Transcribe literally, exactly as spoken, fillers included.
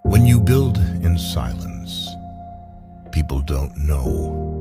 When you build in silence, people don't know